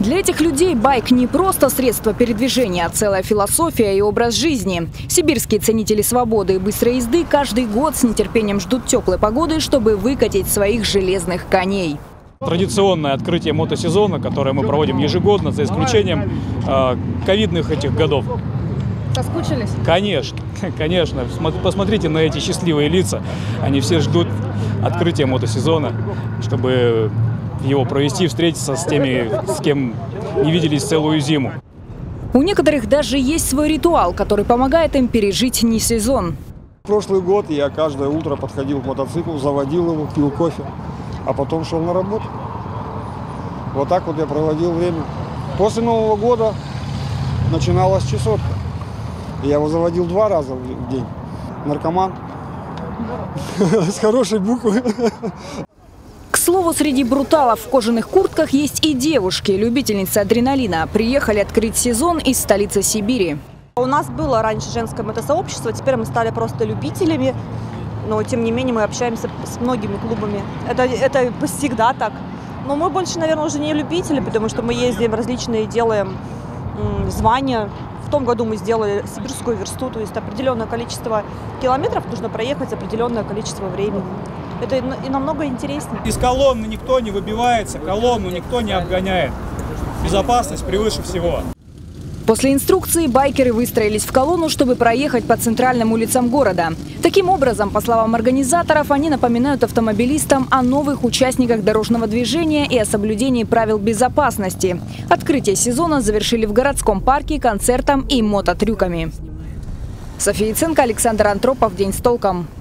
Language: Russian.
Для этих людей байк не просто средство передвижения, а целая философия и образ жизни. Сибирские ценители свободы и быстрой езды каждый год с нетерпением ждут теплой погоды, чтобы выкатить своих железных коней. Традиционное открытие мотосезона, которое мы проводим ежегодно, за исключением ковидных этих годов. Соскучились? Конечно, конечно. Посмотрите на эти счастливые лица. Они все ждут открытия мотосезона, чтобы его провести, встретиться с теми, с кем не виделись целую зиму. У некоторых даже есть свой ритуал, который помогает им пережить не сезон. Прошлый год я каждое утро подходил к мотоциклу, заводил его, пил кофе, а потом шел на работу. Вот так вот я проводил время. После Нового года начиналась чесотка. Я его заводил 2 раза в день. Наркоман. С хорошей буквы. К слову, среди бруталов в кожаных куртках есть и девушки, любительницы адреналина. Приехали открыть сезон из столицы Сибири. У нас было раньше женское мотосообщество, теперь мы стали просто любителями. Но, тем не менее, мы общаемся с многими клубами. Это всегда так. Но мы больше, наверное, уже не любители, потому что мы ездим различные, делаем звания. В том году мы сделали сибирскую версту, то есть определенное количество километров нужно проехать определенное количество времени. Это и намного интереснее. Из колонны никто не выбивается, колонну никто не обгоняет. Безопасность превыше всего. После инструкции байкеры выстроились в колонну, чтобы проехать по центральным улицам города. Таким образом, по словам организаторов, они напоминают автомобилистам о новых участниках дорожного движения и о соблюдении правил безопасности. Открытие сезона завершили в городском парке концертом и мототрюками. София Яценко, Александр Антропов. День с толком.